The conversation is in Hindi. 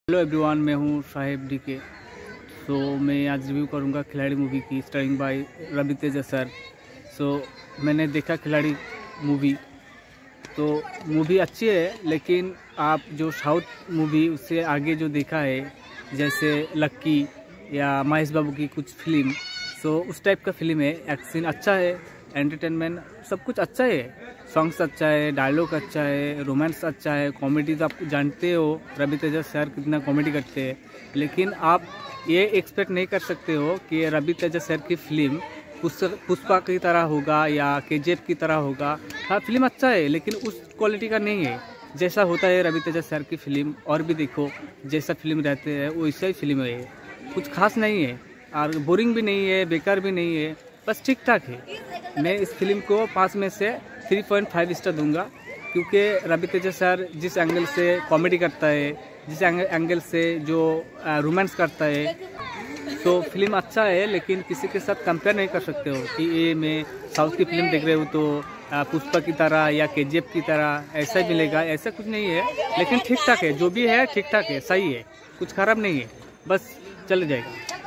हेलो एवरीवन, मैं हूँ साहिब डीके। मैं आज रिव्यू करूँगा खिलाड़ी मूवी की, starring by Ravi Teja sir. मैंने देखा खिलाड़ी मूवी, तो मूवी अच्छी है, लेकिन आप जो साउथ मूवी उससे आगे जो देखा है, जैसे लक्की या महेश बाबू की कुछ फिल्म, उस टाइप का फिल्म है। एक्शन अच्छा है, एंटरटेनमेंट सब कुछ अच्छा है, सॉन्ग्स अच्छा है, डायलॉग अच्छा है, रोमांस अच्छा है, कॉमेडी तो आप जानते हो रवि तेजा सर कितना कॉमेडी करते हैं। लेकिन आप ये एक्सपेक्ट नहीं कर सकते हो कि रवि तेजा सर की फिल्म पुष्पा की तरह होगा या केजीएफ की तरह होगा। हाँ, फिल्म अच्छा है, लेकिन उस क्वालिटी का नहीं है जैसा होता है रवि तेजा सर की फिल्म। और भी देखो, जैसा फिल्म रहते हैं वैसा ही फिल्म है, कुछ खास नहीं है और बोरिंग भी नहीं है, बेकार भी नहीं है, बस ठीक ठाक है। मैं इस फिल्म को 5 में से 3.5 स्टार दूंगा, क्योंकि रवि तेजा सर जिस एंगल से कॉमेडी करता है, जिस एंगल से जो रोमांस करता है, तो फिल्म अच्छा है। लेकिन किसी के साथ कंपेयर नहीं कर सकते हो कि ये मैं साउथ की फिल्म देख रहे हो तो पुष्पा की तरह या केजीएफ की तरह ऐसा मिलेगा, ऐसा कुछ नहीं है। लेकिन ठीक ठाक है, जो भी है ठीक ठाक है, सही है, कुछ खराब नहीं है, बस चल जाएगा।